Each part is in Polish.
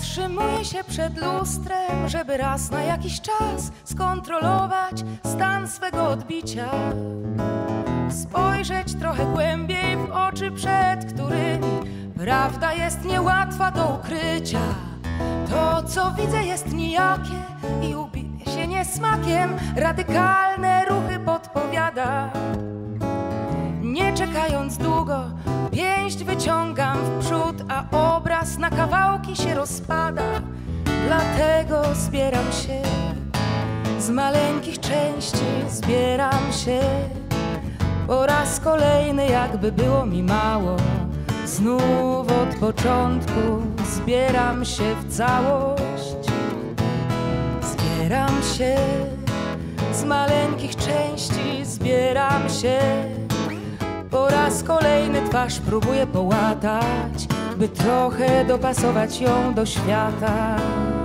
Zatrzymuję się przed lustrem, żeby raz na jakiś czas skontrolować stan swego odbicia. Spojrzeć trochę głębiej w oczy, przed którymi prawda jest niełatwa do ukrycia. To, co widzę, jest nijakie i ubije się niesmakiem. Radykalne ruchy podpowiada. Nie czekając długo, pięść wyciągam w przód, a obraz na kawałki się rozpada. Dlatego zbieram się z maleńkich części, zbieram się po raz kolejny, jakby było mi mało. Znów od początku zbieram się w całość. Zbieram się z maleńkich części, zbieram się po raz kolejny, twarz próbuję połatać, by trochę dopasować ją do świata.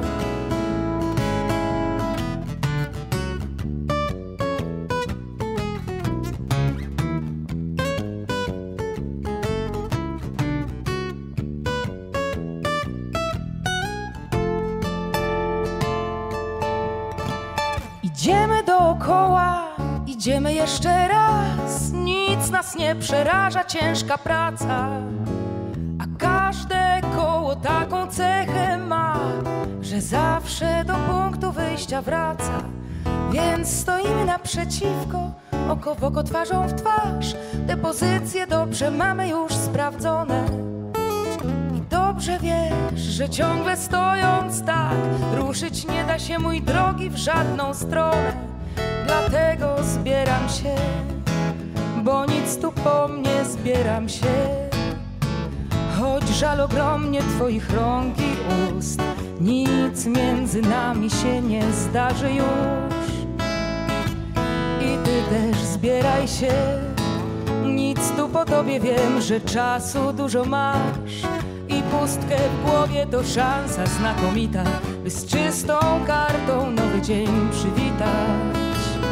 Idziemy dookoła, idziemy jeszcze raz. Nic nas nie przeraża, ciężka praca. A każde koło taką cechę ma, że zawsze do punktu wyjścia wraca. Więc stoimy naprzeciwko, oko w oko, twarzą w twarz. Te pozycje dobrze mamy już sprawdzone. I dobrze wiesz, że ciągle stojąc tak, ruszyć nie da się, mój drogi, w żadną stronę. Dlatego zbieram się, bo nic tu po mnie, zbieram się. Choć żal ogromnie twoich rąk i ust, nic między nami się nie zdarzy już. I ty też zbieraj się, nic tu po tobie, wiem, że czasu dużo masz. I pustkę w głowie to szansa znakomita, by z czystą kartą nowy dzień przywitać.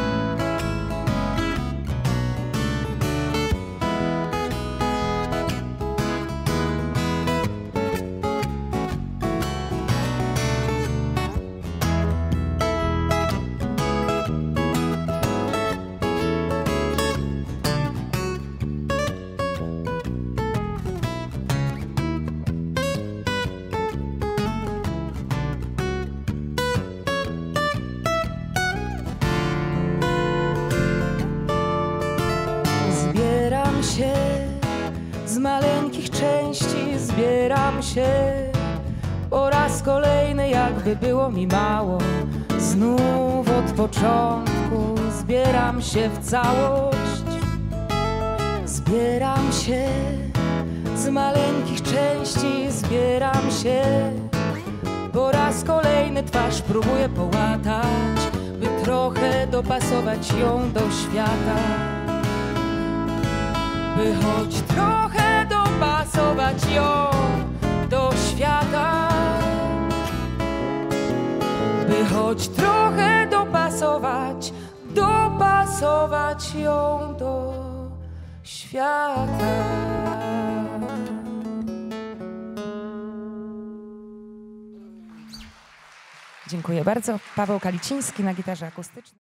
Zbieram się z maleńkich części, zbieram się po raz kolejny, jakby było mi mało. Znów od początku zbieram się w całość. Zbieram się z maleńkich części, zbieram się po raz kolejny, twarz próbuję połatać, by trochę dopasować ją do świata. By choć trochę dopasować ją do świata. By choć trochę dopasować ją do świata. Dziękuję bardzo. Paweł Kaliciński na gitarze akustycznej.